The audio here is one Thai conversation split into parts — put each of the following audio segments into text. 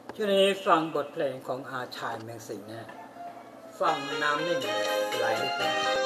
ช่วงนี้ฟังบทเพลงของอาชายเมืองสิงห์นะฟังน้ำนิ่งไหลไป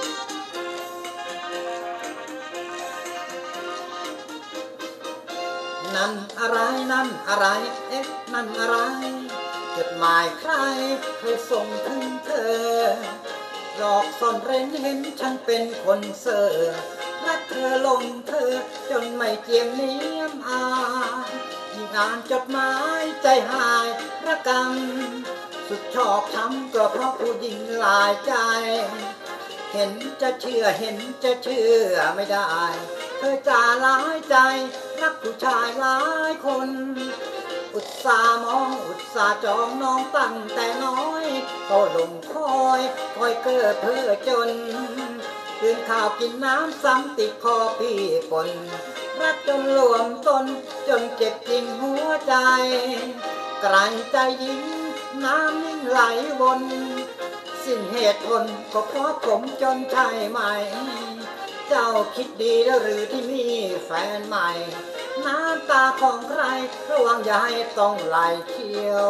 นั่นอะไรนั่นอะไรเอ๊ะนั่นอะไรจดหมายใครเคยส่งถึงเธอหลอกซ่อนเร้นเห็นฉันเป็นคนเซ่อรักเธอลงเธอจนไม่เจียมเนียมอายยิ่งอ่านจดหมายใจหายระกำสุดชอบช้ำก็เพราะผู้หญิงหลายใจเห็นจะเชื่อเห็นจะเชื่อไม่ได้เธอจ่าหลายใจรักผู้ชายหลายคนอุตส่าห์มองอุตส่าห์จองน้องตั้งแต่น้อยก็ลงคอยเกิดเพื่อจนตื่นข้าวกินน้ำซ้ำติดคอพี่ปนรักจนรวมตนจนเจ็บจริงหัวใจกลายใจยิ่งน้ำนิ่งไหลวนสิ้นเหตุผลก็เพราะผมจนใช่ไหมเจ้าคิดดีแล้วหรือที่มีแฟนใหม่น้ำตาของใครระวังอย่าให้ต้องไหลเที่ยว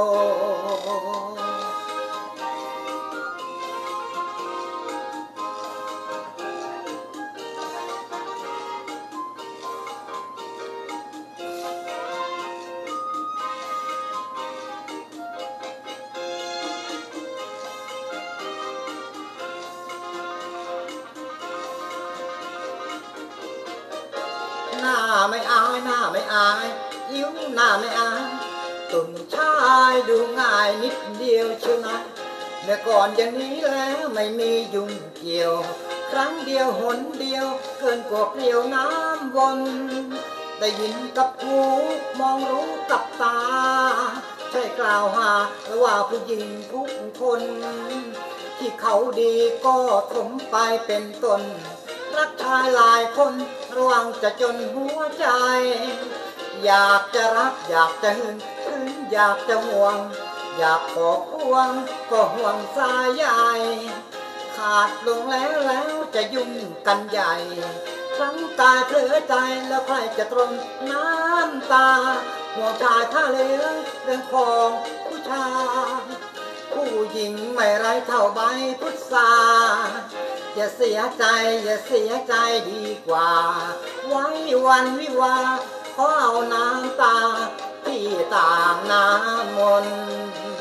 หน้าไม่อายหน้าไม่อายยิ้วหน้าไม่อายตุ่นชายดูง่ายนิดเดียวเชียวนะเมื่อก่อนอย่างนี้แล้วไม่มียุ่งเกี่ยวครั้งเดียวหนเดียวเกินกว่าเกลียวน้ำวนได้ยินกับหูมองรู้กับตาใช่กล่าวหาว่าผู้หญิงทุกคนที่เขาดีก็ถมไปเป็นต้นรักชายหลายคนระวังจะจนหัวใจอยากจะรักอยากจะหึงถึงอยากจะห่วงอยากขอควงก็ห่วงสายใหญ่ขาดลงแล้วจะยุ่งกันใหญ่ทั้งตายเผลอใจแล้วใครจะตรงน้ำตาห่วงชายผ้าเหลืองเรื่องของผู้ชายผู้หญิงไม่ไร้เท่าใบพุทราอย่าเสียใจอย่าเสียใจดีกว่าไว้วันวิวาขอเอาน้ำตาที่ต่างน้ำมน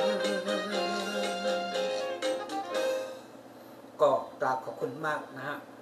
ก็กราบขอบคุณมากนะฮะ